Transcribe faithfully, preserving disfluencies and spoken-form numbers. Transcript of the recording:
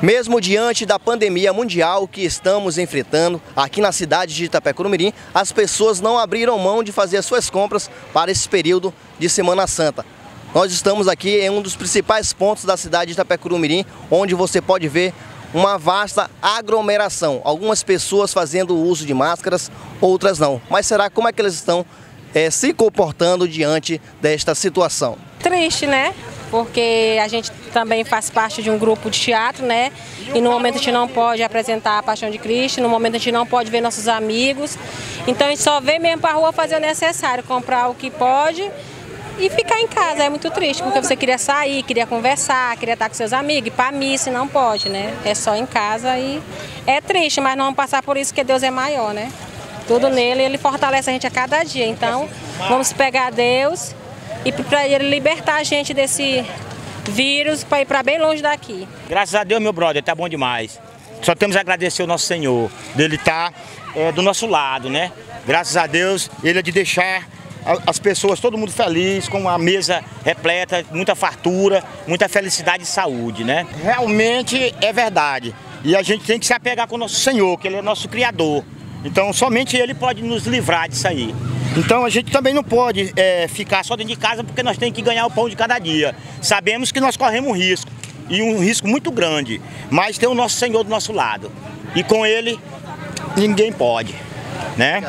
Mesmo diante da pandemia mundial que estamos enfrentando aqui na cidade de Itapecuru-Mirim, as pessoas não abriram mão de fazer as suas compras para esse período de Semana Santa. Nós estamos aqui em um dos principais pontos da cidade de Itapecuru-Mirim, onde você pode ver uma vasta aglomeração. Algumas pessoas fazendo uso de máscaras, outras não. Mas será como é que eles estão é, se comportando diante desta situação? Triste, né? Porque a gente também faz parte de um grupo de teatro, né? E no momento a gente não pode apresentar a Paixão de Cristo, no momento a gente não pode ver nossos amigos. Então a gente só vem mesmo para a rua fazer o necessário, comprar o que pode e ficar em casa. É muito triste, porque você queria sair, queria conversar, queria estar com seus amigos, ir para a missa e não pode, né? É só em casa e é triste, mas não vamos passar por isso, porque Deus é maior, né? Tudo nele, Ele fortalece a gente a cada dia. Então vamos pegar Deus e para Ele libertar a gente desse vírus, para ir para bem longe daqui. Graças a Deus, meu brother, tá bom demais. Só temos a agradecer ao nosso Senhor, dele estar é, do nosso lado, né? Graças a Deus, Ele é de deixar as pessoas, todo mundo feliz, com a mesa repleta, muita fartura, muita felicidade e saúde, né? Realmente é verdade. E a gente tem que se apegar com o nosso Senhor, que Ele é nosso Criador. Então, somente Ele pode nos livrar disso aí. Então a gente também não pode é, ficar só dentro de casa, porque nós temos que ganhar o pão de cada dia. Sabemos que nós corremos um risco, e um risco muito grande, mas tem o nosso Senhor do nosso lado. E com Ele, ninguém pode, né?